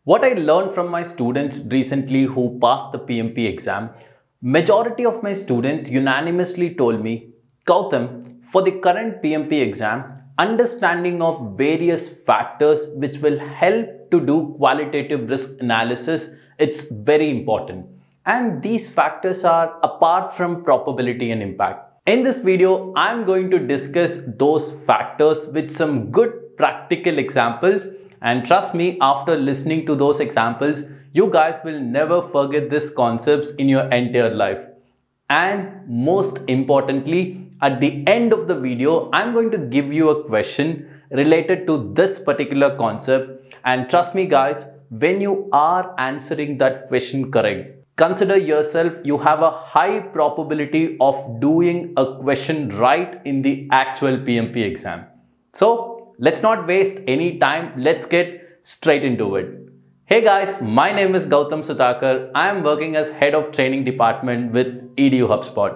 What I learned from my students recently who passed the PMP exam, majority of my students unanimously told me, Gautham, for the current PMP exam, understanding of various factors which will help to do qualitative risk analysis, it's very important. And these factors are apart from probability and impact. In this video, I'm going to discuss those factors with some good practical examples. And trust me, after listening to those examples, you guys will never forget these concepts in your entire life. And most importantly, at the end of the video, I'm going to give you a question related to this particular concept. And trust me guys, when you are answering that question correct, consider yourself you have a high probability of doing a question right in the actual PMP exam. So let's not waste any time. Let's get straight into it. Hey guys, my name is Gautham Sudakar. I am working as Head of Training Department with EduHubSpot.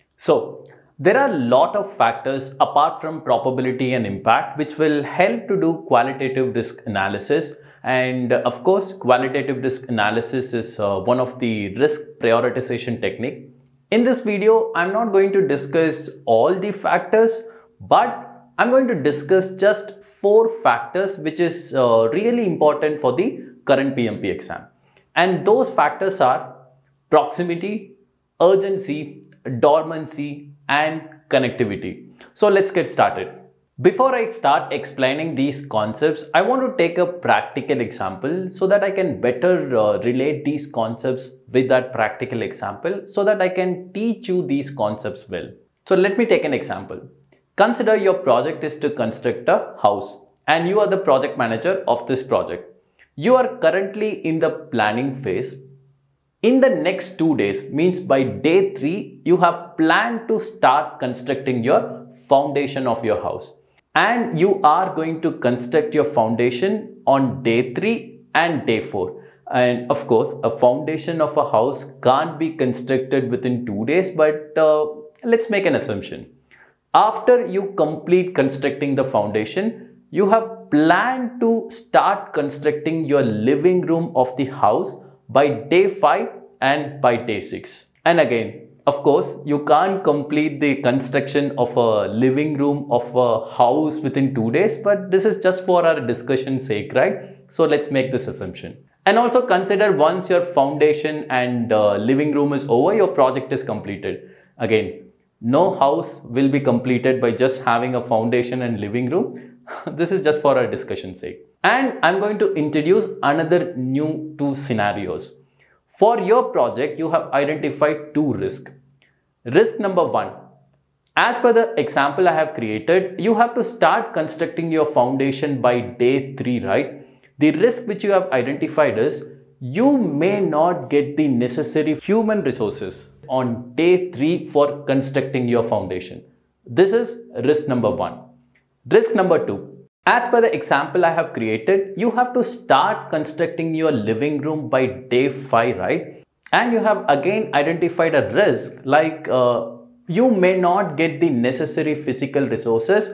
So there are a lot of factors apart from probability and impact which will help to do qualitative risk analysis. And of course, qualitative risk analysis is one of the risk prioritization technique. In this video, I'm not going to discuss all the factors, but I'm going to discuss just 4 factors which is really important for the current PMP exam. And those factors are proximity, urgency, dormancy, and connectivity. So let's get started. Before I start explaining these concepts, I want to take a practical example so that I can better relate these concepts with that practical example so that I can teach you these concepts well. So let me take an example. Consider your project is to construct a house and you are the project manager of this project. You are currently in the planning phase. In the next 2 days, means by day 3, you have planned to start constructing your foundation of your house. And you are going to construct your foundation on day 3 and day 4. And of course, a foundation of a house can't be constructed within 2 days, but let's make an assumption. After you complete constructing the foundation, you have planned to start constructing your living room of the house by day 5 and by day 6. And again, of course, you can't complete the construction of a living room of a house within 2 days, but this is just for our discussion's sake, right? So let's make this assumption. And also consider once your foundation and living room is over, your project is completed. Again, no house will be completed by just having a foundation and living room. This is just for our discussion's sake. And I'm going to introduce another new 2 scenarios. For your project, you have identified 2 risks. Risk number 1. As per the example I have created, you have to start constructing your foundation by day 3, right? The risk which you have identified is you may not get the necessary human resources on day 3 for constructing your foundation. This is risk number 1. Risk number 2. As per the example I have created, you have to start constructing your living room by day 5, right? And you have again identified a risk like you may not get the necessary physical resources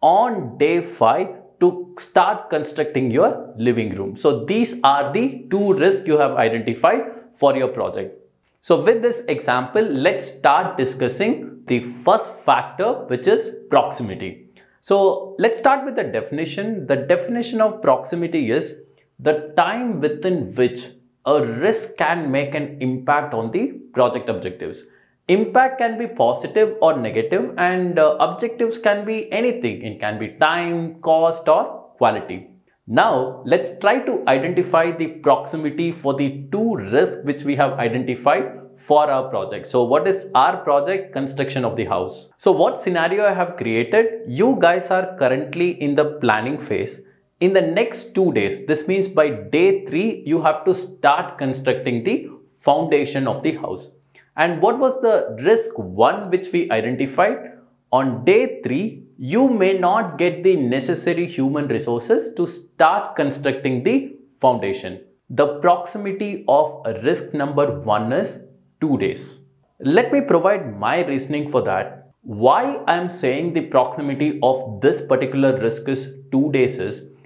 on day 5 to start constructing your living room. So these are the 2 risks you have identified for your project. So with this example, let's start discussing the first factor, which is proximity. So let's start with the definition. The definition of proximity is the time within which a risk can make an impact on the project objectives. Impact can be positive or negative, and objectives can be anything. It can be time, cost, or quality. Now, let's try to identify the proximity for the 2 risks which we have identified for our project. So what is our project? Construction of the house. So what scenario I have created? You guys are currently in the planning phase. In the next 2 days, this means by day 3, you have to start constructing the foundation of the house. And what was the risk 1 which we identified? On day 3, you may not get the necessary human resources to start constructing the foundation. The proximity of risk number 1 is 2 days. Let me provide my reasoning for that. Why I am saying the proximity of this particular risk is 2 days is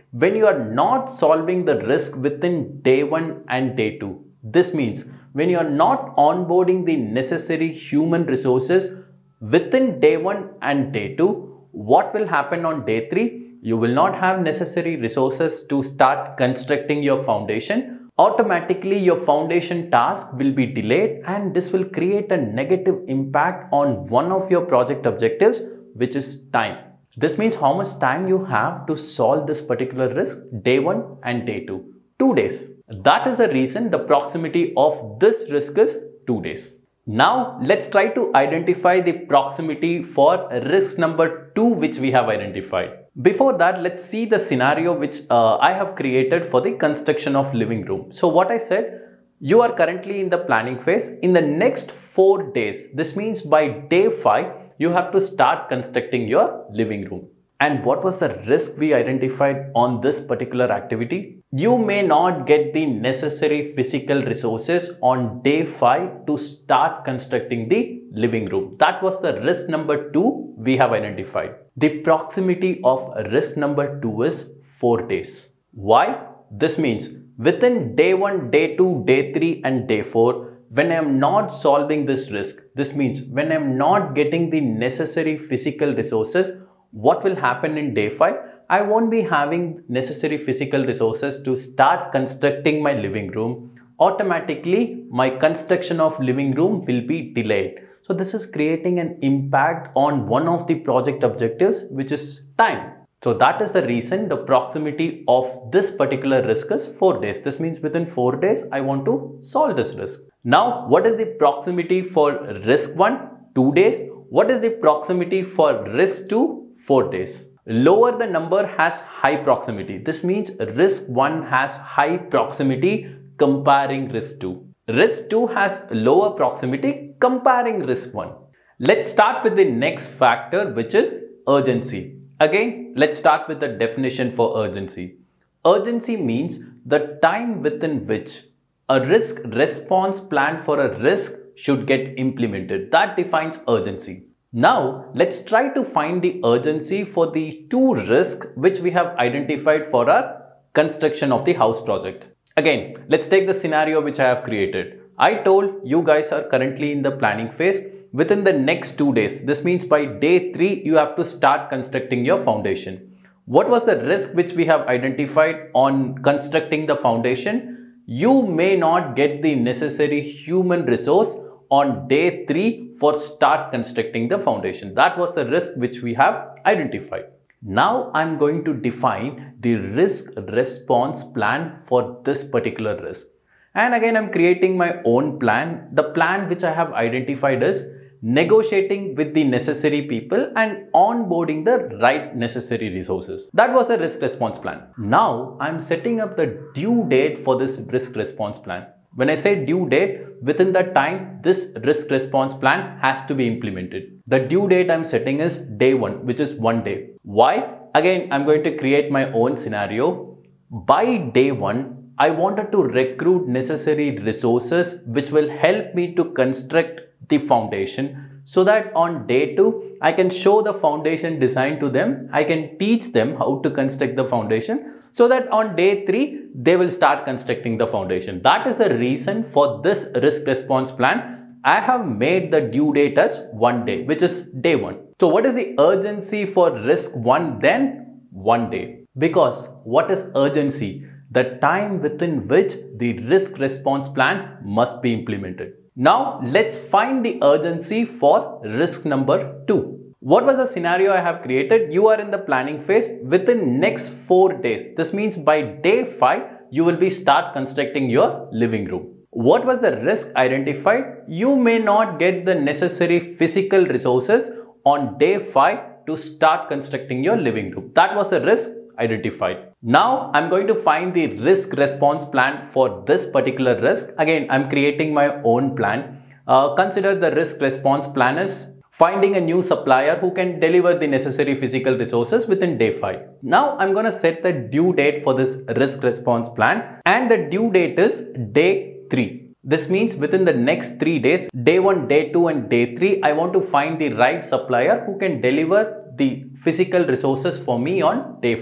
when you are not solving the risk within day 1 and day 2. This means when you are not onboarding the necessary human resources within day 1 and day 2, what will happen on day 3? You will not have necessary resources to start constructing your foundation. Automatically, your foundation task will be delayed, and this will create a negative impact on one of your project objectives, which is time. This means how much time you have to solve this particular risk, day 1 and day 2. 2 days. That is the reason the proximity of this risk is 2 days. Now, let's try to identify the proximity for risk number 2 which we have identified. Before that, let's see the scenario which I have created for the construction of living room. So what I said, you are currently in the planning phase. In the next 4 days, this means by day 5, you have to start constructing your living room. And what was the risk we identified on this particular activity? You may not get the necessary physical resources on day 5 to start constructing the living room. That was the risk number 2 we have identified. The proximity of risk number 2 is 4 days. Why? This means within day 1, day 2, day 3 and day 4, when I am not solving this risk, this means when I am not getting the necessary physical resources, what will happen in day 5? I won't be having necessary physical resources to start constructing my living room. Automatically, my construction of living room will be delayed. So this is creating an impact on one of the project objectives, which is time. So that is the reason the proximity of this particular risk is 4 days. This means within 4 days, I want to solve this risk. Now, what is the proximity for risk 1? 2 days. What is the proximity for risk 2? 4 days. Lower the number has high proximity. This means risk 1 has high proximity comparing risk 2. Risk 2 has lower proximity comparing risk 1. Let's start with the next factor, which is urgency. Again, let's start with the definition for urgency. Urgency means the time within which a risk response plan for a risk should get implemented. That defines urgency. Now, let's try to find the urgency for the 2 risks which we have identified for our construction of the house project. Again, let's take the scenario which I have created. I told you guys are currently in the planning phase. Within the next 2 days, this means by day 3, you have to start constructing your foundation. What was the risk which we have identified on constructing the foundation? You may not get the necessary human resource on day 3 for start constructing the foundation. That was the risk which we have identified. Now I'm going to define the risk response plan for this particular risk. And again, I'm creating my own plan. The plan which I have identified is negotiating with the necessary people and onboarding the right necessary resources. That was a risk response plan. Now I'm setting up the due date for this risk response plan. When I say due date, within the time this risk response plan has to be implemented. The due date I'm setting is day 1, which is 1 day. Why? Again, I'm going to create my own scenario. By day 1, I wanted to recruit necessary resources which will help me to construct the foundation, so that on day 2, I can show the foundation design to them. I can teach them how to construct the foundation, so that on day 3, they will start constructing the foundation. That is the reason for this risk response plan. I have made the due date as 1 day, which is day 1. So what is the urgency for risk 1 then? 1 day. Because what is urgency? The time within which the risk response plan must be implemented. Now let's find the urgency for risk number 2. What was the scenario I have created? You are in the planning phase within next 4 days. This means by day 5, you will be start constructing your living room. What was the risk identified? You may not get the necessary physical resources on day 5 to start constructing your living room. That was the risk identified. Now I'm going to find the risk response plan for this particular risk. Again, I'm creating my own plan. Consider the risk response plan is finding a new supplier who can deliver the necessary physical resources within day 5. Now I'm going to set the due date for this risk response plan, and the due date is day 3. This means within the next 3 days, day 1, day 2 and day 3, I want to find the right supplier who can deliver the physical resources for me on day 5.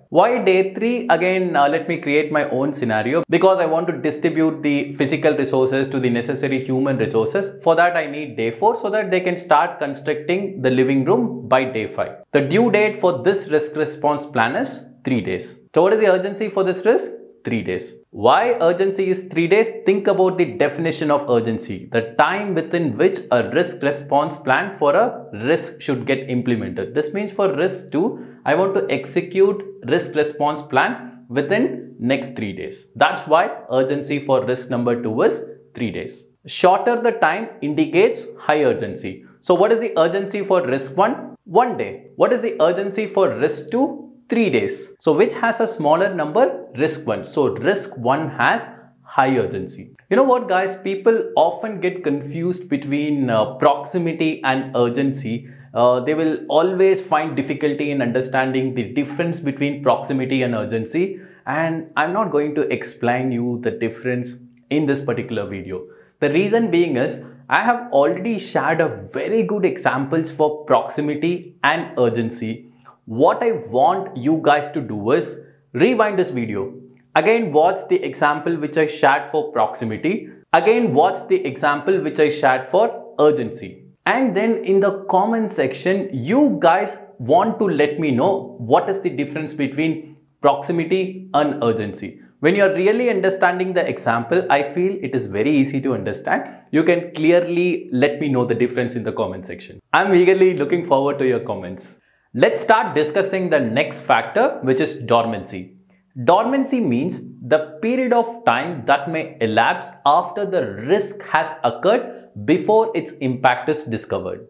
Why day 3? Again, let me create my own scenario because I want to distribute the physical resources to the necessary human resources. For that, I need day 4 so that they can start constructing the living room by day 5. The due date for this risk response plan is 3 days. So what is the urgency for this risk? 3 days. Why urgency is 3 days? Think about the definition of urgency, the time within which a risk response plan for a risk should get implemented. This means for risk 2, I want to execute risk response plan within next 3 days. That's why urgency for risk number 2 is 3 days. Shorter the time indicates high urgency. So what is the urgency for risk 1? 1 day. What is the urgency for risk 2? 3 days. So which has a smaller number? Risk 1. So risk 1 has high urgency. You know what guys, people often get confused between proximity and urgency. They will always find difficulty in understanding the difference between proximity and urgency, and I'm not going to explain you the difference in this particular video. The reason being is I have already shared a very good examples for proximity and urgency. What I want you guys to do is rewind this video. Again, watch the example which I shared for proximity. Again, watch the example which I shared for urgency. And then in the comment section, you guys want to let me know what is the difference between proximity and urgency. When you are really understanding the example, I feel it is very easy to understand. You can clearly let me know the difference in the comment section. I'm eagerly looking forward to your comments. Let's start discussing the next factor, which is dormancy. Dormancy means the period of time that may elapse after the risk has occurred before its impact is discovered.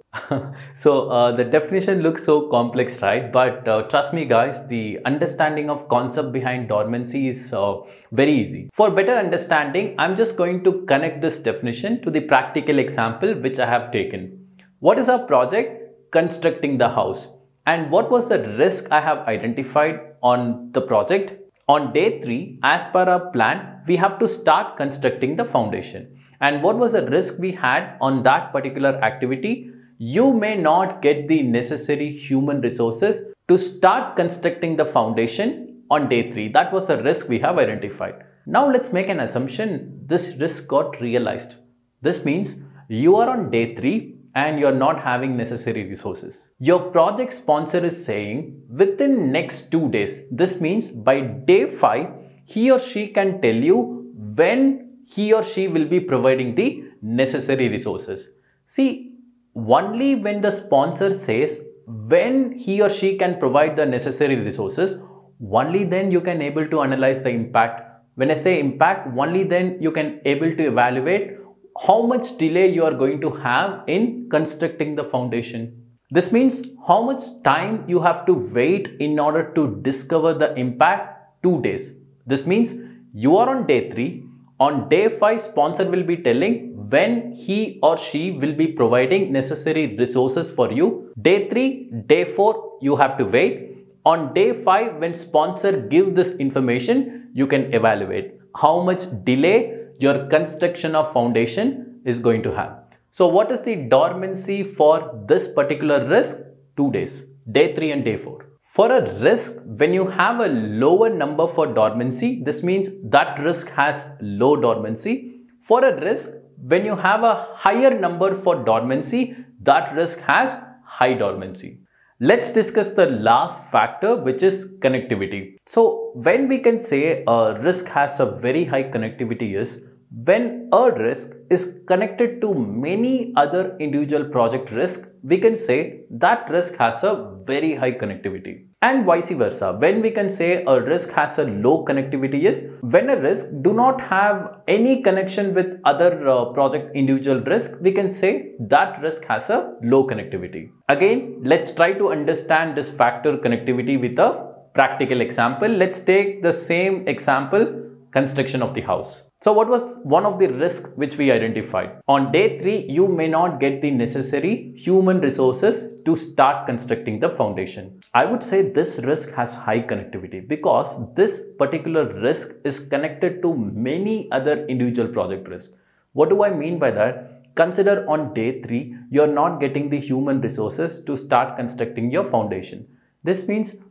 So the definition looks so complex, right? But trust me guys, the understanding of concept behind dormancy is very easy. For better understanding, I'm just going to connect this definition to the practical example which I have taken. What is our project? Constructing the house. And what was the risk I have identified on the project? On day 3, as per our plan, we have to start constructing the foundation. And what was the risk we had on that particular activity? You may not get the necessary human resources to start constructing the foundation on day 3. That was the risk we have identified. Now let's make an assumption this risk got realized. This means you are on day 3 and you're not having necessary resources. Your project sponsor is saying within next 2 days. This means by day 5, he or she can tell you when he or she will be providing the necessary resources. See, only when the sponsor says when he or she can provide the necessary resources, only then you can able to analyze the impact. When I say impact, only then you can able to evaluate how much delay you are going to have in constructing the foundation. This means how much time you have to wait in order to discover the impact. 2 days. This means you are on day 3. On day 5, sponsor will be telling when he or she will be providing necessary resources for you. Day 3, day 4, you have to wait. On day 5, when sponsor give this information, you can evaluate how much delay your construction of foundation is going to have. So what is the dormancy for this particular risk? 2 days, day 3 and day 4. For a risk, when you have a lower number for dormancy, this means that risk has low dormancy. For a risk, when you have a higher number for dormancy, that risk has high dormancy. Let's discuss the last factor, which is connectivity. So when we can say a risk has a very high connectivity is when a risk is connected to many other individual project risks, we can say that risk has a very high connectivity. And vice versa, when we can say a risk has a low connectivity is when a risk do not have any connection with other project individual risk, we can say that risk has a low connectivity. Again, let's try to understand this factor connectivity with a practical example. Let's take the same example, construction of the house. So what was one of the risks which we identified? On day 3, you may not get the necessary human resources to start constructing the foundation. I would say this risk has high connectivity because this particular risk is connected to many other individual project risks. What do I mean by that? Consider on day 3, you are not getting the human resources to start constructing your foundation. This means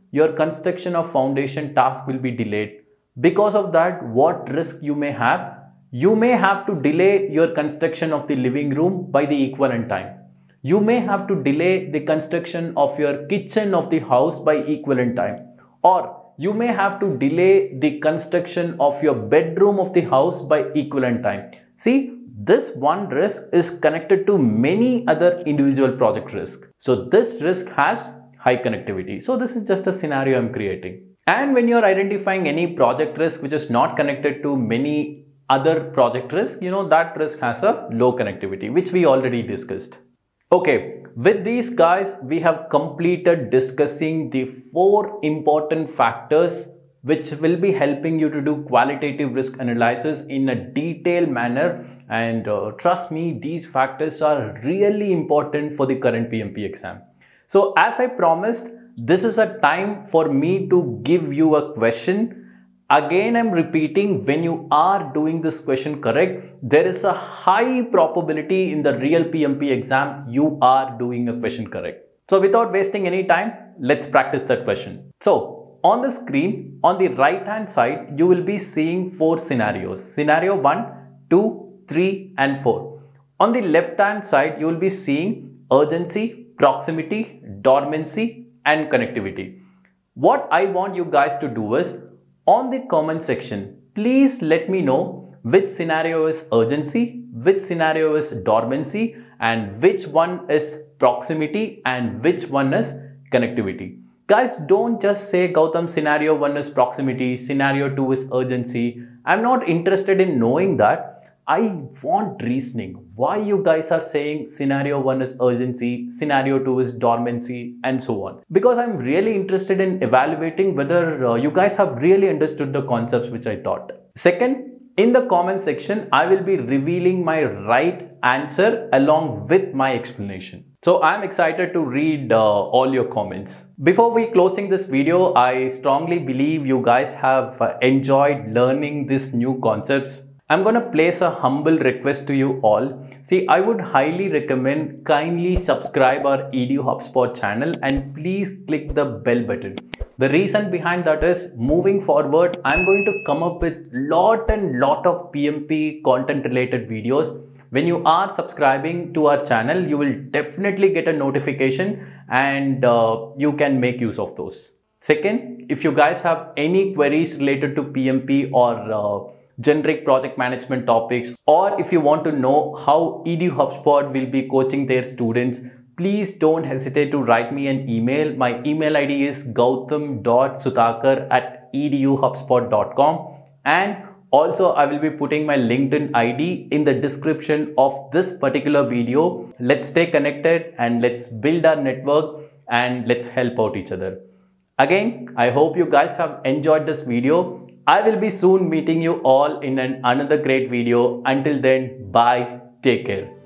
your construction of foundation task will be delayed. Because of that, what risk you may have? You may have to delay your construction of the living room by the equivalent time. You may have to delay the construction of your kitchen of the house by equivalent time. Or you may have to delay the construction of your bedroom of the house by equivalent time. See, this one risk is connected to many other individual project risks. So this risk has high connectivity. So this is just a scenario I'm creating. And when you're identifying any project risk which is not connected to many other project risks, that risk has a low connectivity, which we already discussed. Okay, with these guys, we have completed discussing the 4 important factors which will be helping you to do qualitative risk analysis in a detailed manner. And trust me, these factors are really important for the current PMP exam. So as I promised, this is a time for me to give you a question. Again, I'm repeating, when you are doing this question correct, there is a high probability in the real PMP exam you are doing a question correct. So without wasting any time, let's practice that question. So on the screen, on the right hand side, you will be seeing 4 scenarios. Scenario 1, 2, 3 and 4. On the left hand side, you will be seeing urgency, proximity, dormancy and connectivity. What I want you guys to do is, on the comment section, please let me know which scenario is urgency, which scenario is dormancy, and which one is proximity and which one is connectivity. Guys, don't just say Gautham, scenario 1 is proximity, scenario 2 is urgency. I'm not interested in knowing that. I want reasoning. Why you guys are saying scenario 1 is urgency, scenario 2 is dormancy and so on. Because I'm really interested in evaluating whether you guys have really understood the concepts which I taught. Second, in the comment section, I will be revealing my right answer along with my explanation. So I'm excited to read all your comments. Before we closing this video, I strongly believe you guys have enjoyed learning these new concepts. I'm going to place a humble request to you all. See, I would highly recommend kindly subscribe our EduHubSpot channel and please click the bell button. The reason behind that is, moving forward, I'm going to come up with lot of PMP content related videos. When you are subscribing to our channel, you will definitely get a notification and you can make use of those. Second, if you guys have any queries related to PMP or generic project management topics, or if you want to know how EduHubSpot will be coaching their students, please don't hesitate to write me an email. My email ID is gautham.sudakar@eduhubspot.com, and also I will be putting my LinkedIn ID in the description of this particular video. Let's stay connected and let's build our network and let's help out each other. Again, I hope you guys have enjoyed this video. I will be soon meeting you all in another great video. Until then, bye. Take care.